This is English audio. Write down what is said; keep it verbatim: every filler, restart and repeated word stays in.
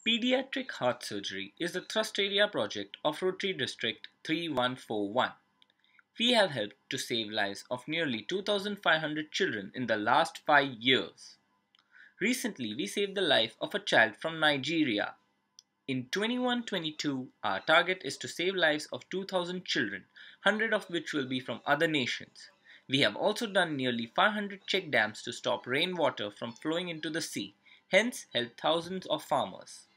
Pediatric heart surgery is the thrust area project of Rotary District three one four one. We have helped to save lives of nearly two thousand five hundred children in the last five years. Recently, we saved the life of a child from Nigeria. In twenty-one twenty-two, our target is to save lives of two thousand children, one hundred of which will be from other nations. We have also done nearly five hundred check dams to stop rainwater from flowing into the sea, hence helped thousands of farmers.